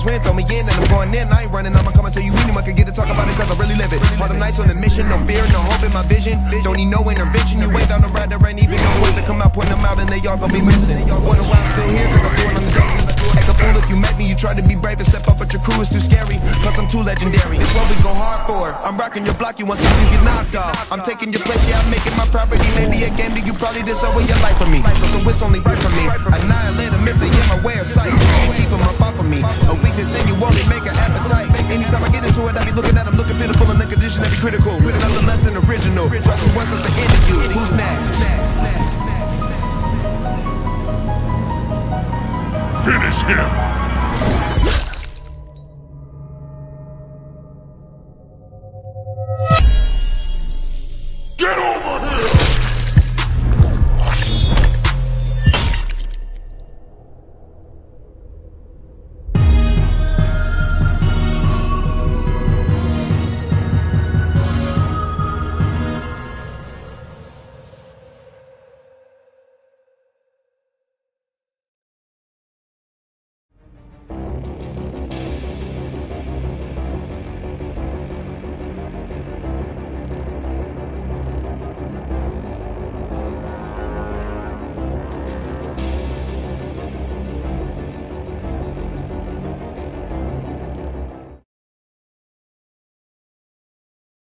win, throw me in and I'm going in. I ain't running, I'ma come and tell you anyone can get to talk about it cause I really live it. All the nights on the mission, no fear, no hope in my vision. Don't need no intervention, you wait down the ride, there ain't even no words to come out, point them out and they all gon' be missing. Wonder why I'm still here, cause I'm doing on the daily. Act a fool if you met me, you try to be brave and step up but your crew is too scary. Plus I'm too legendary, it's what we go hard for. I'm rocking your block, you want to you get knocked off. I'm taking your place, yeah I'm making my property. Maybe a game that you probably did so with your life for me. So it's only right for me. Annihilate them if they get my way of sight. Keep them up off of me. A weakness in you only make an appetite. Anytime I get into it, I be looking at them, looking pitiful and the condition that be critical. Nothing less than original. Once that's the end of you. Who's next? Finish him!